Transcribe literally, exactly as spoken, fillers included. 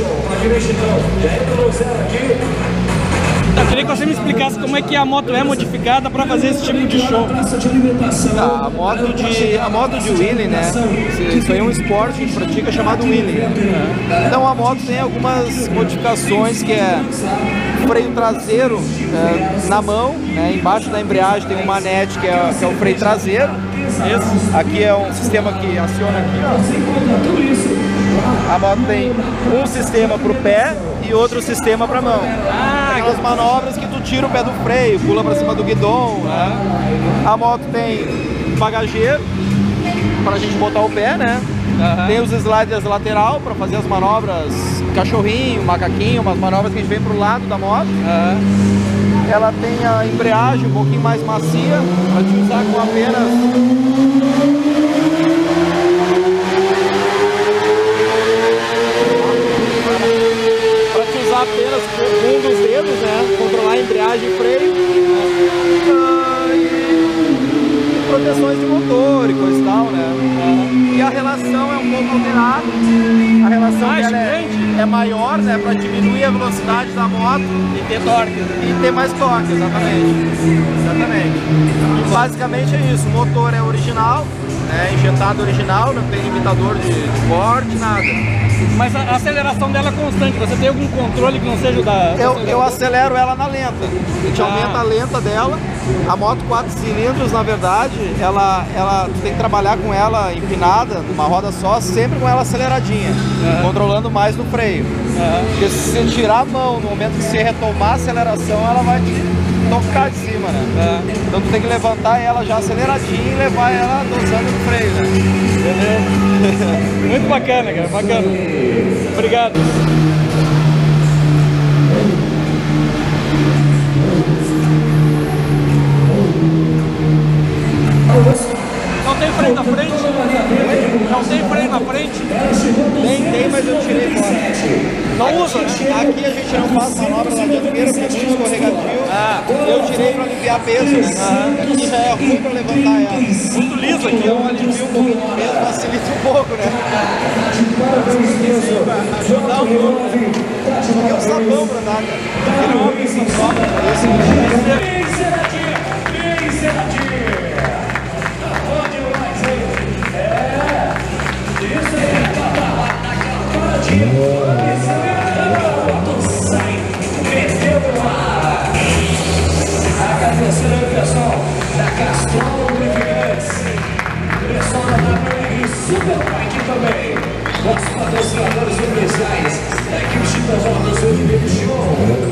Eu queria que você me explicasse como é que a moto é modificada para fazer esse tipo de show. Tá, a moto de a moto de wheeling, né? Isso aí é um esporte que a gente pratica chamado wheeling. Então a moto tem algumas modificações, que é freio traseiro é, na mão, né? Embaixo da embreagem tem um manete que é, que é o freio traseiro. Esse aqui é um sistema que aciona aqui, ó. A moto tem um sistema para o pé e outro sistema para a mão. Ah, aquelas manobras que tu tira o pé do freio, pula para cima do guidão, né? A moto tem bagageiro para a gente botar o pé, né? Uhum. Tem os sliders lateral para fazer as manobras cachorrinho, macaquinho, umas manobras que a gente vem pro lado da moto. Uhum. Ela tem a embreagem um pouquinho mais macia para te usar com apenas apenas com um dos dedos, né? Controlar a embreagem e freio. Ah, e proteções de motor e coisa e tal, né? Ah, e a relação é um pouco alterada. A relação ah, dela é, é maior, né? Para diminuir a velocidade da moto e ter torque. E ter mais torque, exatamente. Exatamente. E basicamente é isso. O motor é original, é injetado original, não tem limitador de, de corte, nada. Mas a aceleração dela é constante, você tem algum controle que não seja da... Eu, eu acelero ela na lenta, a gente ah. aumenta a lenta dela. A moto quatro cilindros, na verdade, ela, ela tem que trabalhar com ela empinada, numa roda só, sempre com ela aceleradinha, uhum. controlando mais no freio. Uhum. Porque se você tirar a mão no momento que você retomar a aceleração, ela vai te tocar de cima, né? Uhum. Então tu tem que levantar ela já aceleradinha e levar ela dosando no freio, né? Beleza. Muito bacana, cara, bacana. Obrigado. Não tem freio na frente? Não tem freio na frente? Tem, tem, mas eu tirei fora. Não usa? Aqui a gente não faz manobra na dianteira porque é muito escorregadio. Ah. Eu tirei para aliviar peso, né? Ah. Aqui já é ruim para levantar ela. Muito liso aqui. Então alivia um pouquinho de peso, facilita um pouco, né? Ajudar um pouco. Porque é um sabão para dar, cara. Aquele homem que se sobra para esse. Agradecendo ao pessoal da Castrol Lubrificantes, pessoal da W R Superbike também, nossos patrocinadores especiais da equipe de Chita Rodas, hoje veio show.